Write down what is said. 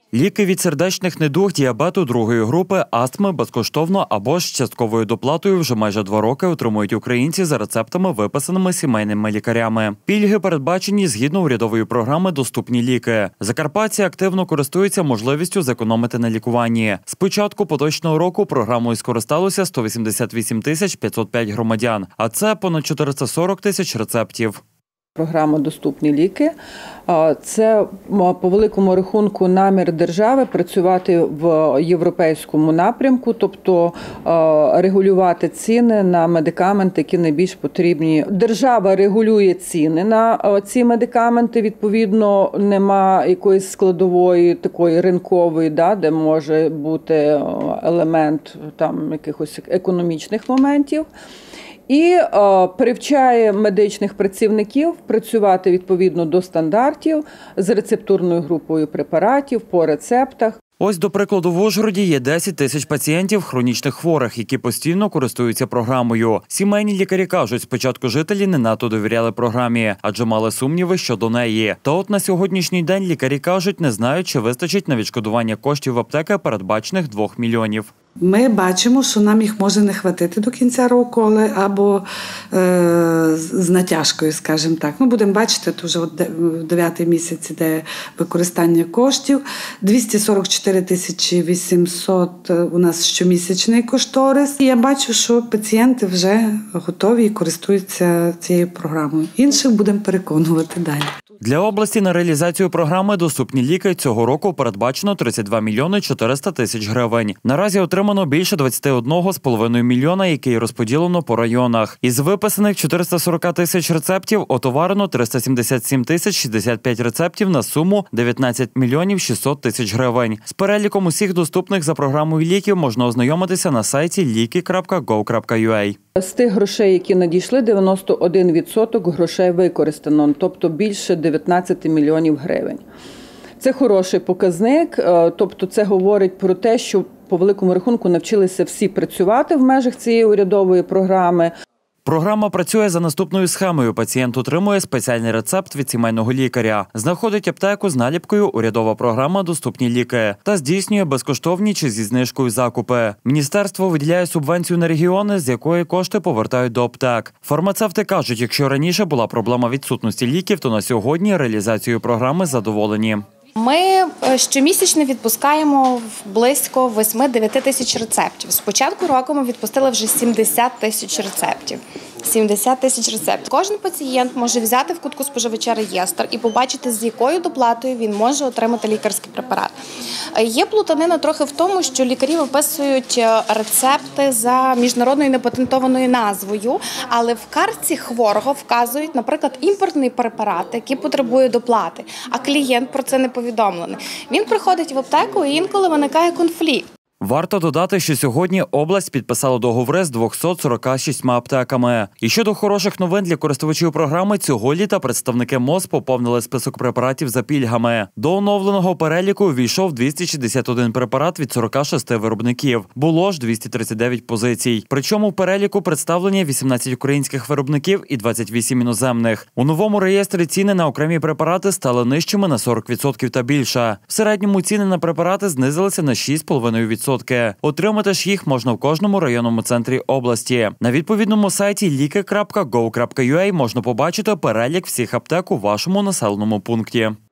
Ліки від сердечних недуг, діабету другої групи, астми безкоштовно або ж з частковою доплатою вже майже 2 роки отримують українці за рецептами, виписаними сімейними лікарями. Пільги передбачені згідно урядової програми «Доступні ліки». Закарпатці активно користуються можливістю зекономити на лікуванні. З початку поточного року програмою скористалося 188 505 громадян, а це понад 440 тисяч рецептів. Програма «Доступні ліки» – це, по великому рахунку, намір держави працювати в європейському напрямку, тобто регулювати ціни на медикаменти, які найбільш потрібні. Держава регулює ціни на ці медикаменти, відповідно, нема якоїсь складової, такої ринкової, де може бути елемент якихось економічних моментів. І привчає медичних працівників працювати відповідно до стандартів з рецептурною групою препаратів по рецептах. Ось, до прикладу, в Ужгороді є 10 тисяч пацієнтів хронічних хворих, які постійно користуються програмою. Сімейні лікарі кажуть, спочатку жителі не надто довіряли програмі, адже мали сумніви щодо неї. Та от на сьогоднішній день лікарі кажуть, не знають, чи вистачить на відшкодування коштів в аптеки, передбачених 2 мільйонів. Ми бачимо, що нам їх може не хватити до кінця року, або з натяжкою, скажімо так. Будемо бачити, то вже в 9-й місяць іде використання коштів. 244 800 у нас щомісячний кошторис. І я бачу, що пацієнти вже готові і користуються цією програмою. Інших будемо переконувати далі. Для області на реалізацію програми «Доступні ліки» цього року передбачено 32 мільйони 400 тисяч гривень. Наразі отримано більше 21,5 мільйона, які розподілено по районах. Із виписаних 440 тисяч рецептів отоварено 377 тисяч 65 рецептів на суму 19 мільйонів 600 тисяч гривень. З переліком усіх доступних за програмою ліків можна ознайомитися на сайті liki.gov.ua. З тих грошей, які надійшли, 91% грошей використано, тобто більше 19 мільйонів гривень. Це хороший показник, тобто це говорить про те, що по великому рахунку навчилися всі працювати в межах цієї урядової програми. Програма працює за наступною схемою. Пацієнт отримує спеціальний рецепт від сімейного лікаря, знаходить аптеку з наліпкою «Урядова програма «Доступні ліки» та здійснює безкоштовні чи зі знижкою закупи. Міністерство виділяє субвенцію на регіони, з якої кошти повертають до аптек. Фармацевти кажуть, якщо раніше була проблема відсутності ліків, то на сьогодні реалізацією програми задоволені. Ми щомісячно відпускаємо близько 8-9 тисяч рецептів. З початку року ми відпустили вже 70 тисяч рецептів. 70 тисяч рецептів. Кожен пацієнт може взяти в кутку споживача реєстр і побачити, з якою доплатою він може отримати лікарський препарат. Є плутанина трохи в тому, що лікарі виписують рецепти за міжнародною непатентованою назвою, але в картці хворого вказують, наприклад, імпортний препарат, який потребує доплати, а клієнт про це не повідомлений. Він приходить в аптеку і інколи виникає конфлікт. Варто додати, що сьогодні область підписала договори з 246 аптеками. І щодо хороших новин для користувачів програми, цього літа представники МОЗ поповнили список препаратів за пільгами. До оновленого переліку увійшов 261 препарат від 46 виробників. Було ж 239 позицій. Причому в переліку представлені 18 українських виробників і 28 іноземних. У новому реєстрі ціни на окремі препарати стали нижчими на 40% та більше. В середньому ціни на препарати знизилися на 6,5%. Отримати ж їх можна в кожному районному центрі області. На відповідному сайті liki.gov.ua можна побачити перелік всіх аптек у вашому населеному пункті.